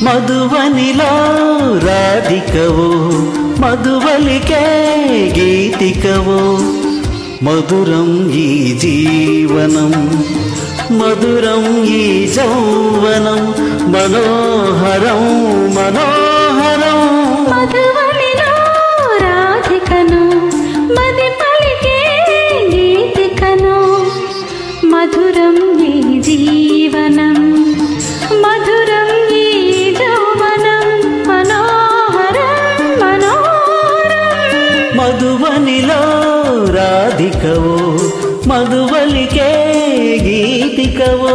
మధువనిలో రాధికవో మధువలికే గీతికవో మధురం ఈ జీవనం మధురం ఈ యౌవనం మనోహరం మనోహరం మధువనిలో రాధికను మది పలికే గీతికను మధురం ఈ జీవనం మధురం ఈ యౌవనం మనోహరం మనోహరం మధువనిలో రాధికవో మధువలికే గీతికవో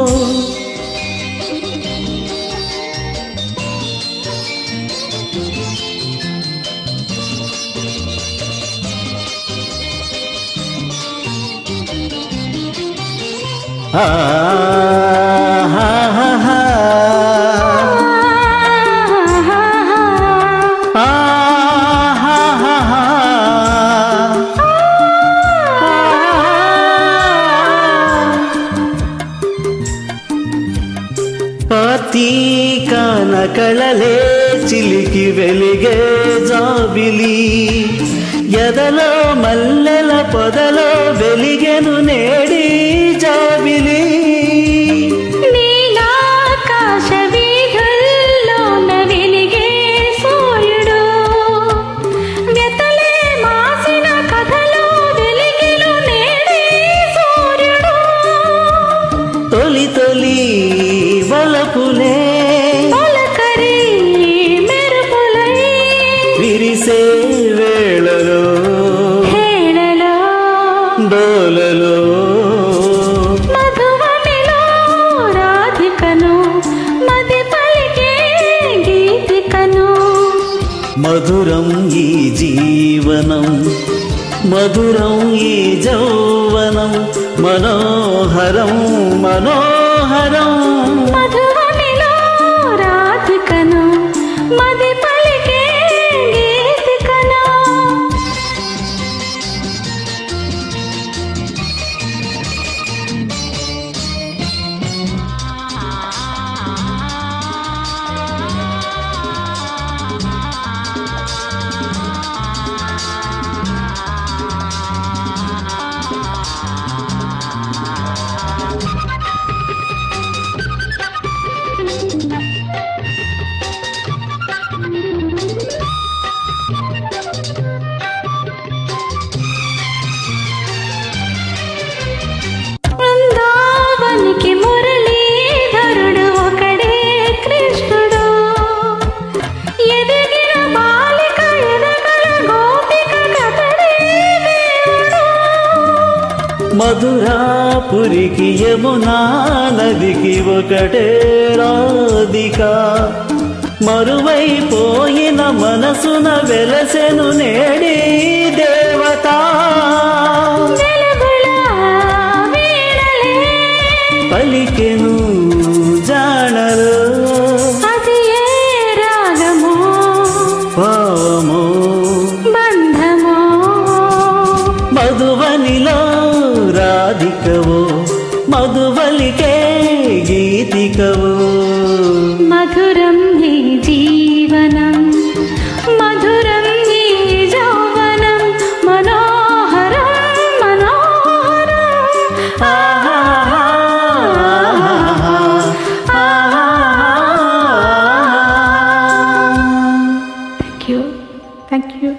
పాతీకాన కళలే చిలికి వెలిగే జాబిలి ఎదలో మల్లెల పొదలో వెలిగెను నేడి జాబిలి నీలాకాశ వీధుల్లోన వెలిగే సూర్యుడు వ్యతలే మాసిన కథలో వెలిగెను నేడి సూర్యుడు తొలి తొలి వలపులే పలకరి మెరుపులై విరిసే వేళలో హేళలో డోలలో మధువనిలో రాధికను మది పలికే గీతికను మధురం ఈ జీవనం మధురం ఈ యౌవనం మనోహరం మనోహరం మధువనిలో రాధికను మది పలికే గీతికను బృందావనికి మురళీధరుడు ఒకడే కృష్ణుడు ఎదిగిన బాలిక ఎదగల గోపిక కథడే దేవుడు మధురాపురికి యమునా నదికి ఒకటే రాధిక మరువైపోయిన మనసున వెలసెను నేడి దేవత వెలుగుల వీణలే పలికెను జానరు అది ఏ రాగమో భావము బంధమో మధువనిలో రాధికవో మధువలికే గీతికవో మధురం ఈ జీవనం మధురం ఈ యౌవనం మనోహరం మనోహరం థ్యాంక్ యూ